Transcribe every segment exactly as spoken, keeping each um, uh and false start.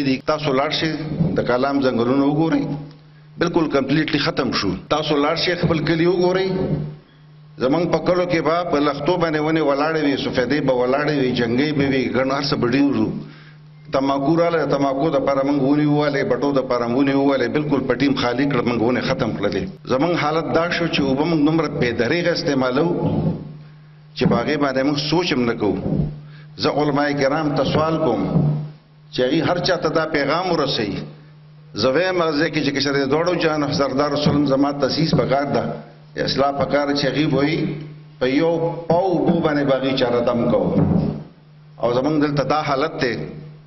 دي. تاسو لاړ شئ د کلام ځنګلونه وګورئ، بالکل کمپلیټلی ختم شو. تاسو لاړ شئ خپل کلی وګورئ، زمونږ په کلو کې به په لختو باندې ونې ولاړې وي، سفیدې به ولاړې وي، جنګۍ به وي، ګڼ هر څه به ډېر وو. تماکو راغله، تماکو دپاره موږ ونې ووهلې، بټو دپاره ونې ووهلې، بالکل پټیم خالي کړه، موږ ونې ختم کړلې. زمونږ حالت دا شو چې اوبه موږ دومره بېدریغه استعمالوو چې په هغې باندې موږ سوچ هم نه کوو. زه علما کرام ته سوال کوم چې هغوی هر چا ته دا پیغام ورسوي. زه وایم هغه کې چې کشر د دواړو جهانو سردار رسول زما تاسیس پکار ده، اصلاح پکار چې هغوی وایي په یو پاو اوبو باندې به هغوی چاره دم کوو. او زمونږ دلته دا حالت دی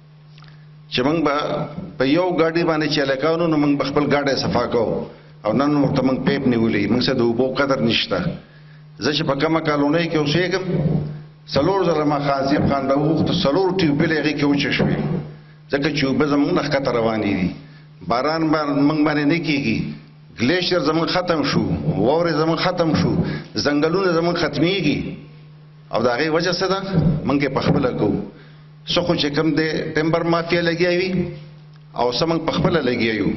چې موږ به په یو ګاډي باندې چې هلکانو نو موږ به خپل ګاډی صفا کوو، او نن ورته موږ پیپ نیولی، موږ سره د اوبو قدر نشته. زه چې په کومه کالونۍ کې اوسېږم څلور ځله ما خان خان راوغوښته، څلور ټیوبویلې هغې کې وچه شوې، ځکه چې اوبه زموږ نه ښکته روانې دي. باران موږ باندې نه کېږي، ګلیشیر زموږ ختم شو، واورې زموږ ختم شو، ځنګلونه زموږ ختمېږي. او د هغې وجه څه ده؟ موږ یې پخپله کوو. څه خو چې کوم دی ټمبر مافیا لګیا وي او څه موږ پخپله لګیا یو.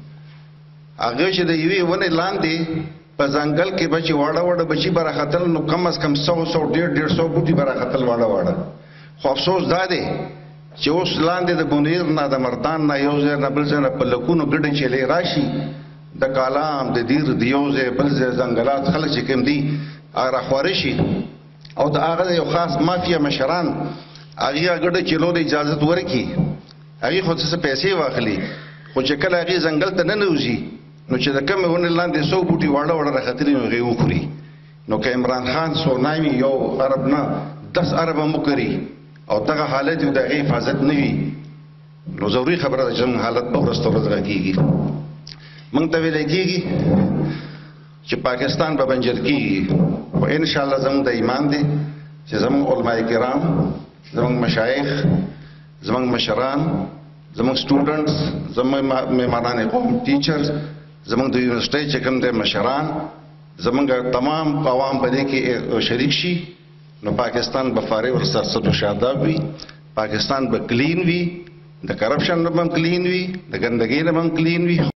هغه چې د یوې ونې لاندې په ځنګل کې به چې واړه واړه بچي به راختل، نو کم از کم سو سو ډېر ډېر سو بوټي به راختل واړه واړه. خو افسوس دا دی چې اوس لاندې د بونیر نه، د مردان نه، یو ځای نه بل ځای نه په لکونو ګډې چیلې راشي، د کالام د دیر د یو ځای بل ځای ځنګلات خلک چې کوم دي راخواره شي، او د هغه یو خاص مافیا مشران هغې ګډه چیلو د اجازت ورکړي، هغې خو څه پیسې واخلي. خو چې کله هغې ځنګل ته ننوځي نو چې د کومې ونې لاندې سو بوټي واړه واړه راختلي نو هغې وخوري. نو که عمران خان سوناوي یو ارب نه دس ارب هم وکړي او دغه حالت یو د هغې حفاظت نه وي، نو ضروري خبره ده چې زموږ حالت به ورځ تر ورځ راکېږي. موږ ته ویلی کېږي چې پاکستان به بنجر کېږي، خو انشاءالله زموږ د ایمان دی چې زموږ علما کرام، زموږ مشایخ، زموږ مشران، زموږ سټوډنټس، زموږ مهمانان قوم، ټیچرز، زموږ د یونیورسټۍ چې کوم دی مشران، زموږ تمام عوام په دې کې شریک شي، نو پاکستان به فارغ السرصد و شاداب وي، پاکستان به کلین وي، د کرپشن نه به هم کلین وي، د ګندګۍ نه به هم کلین وي.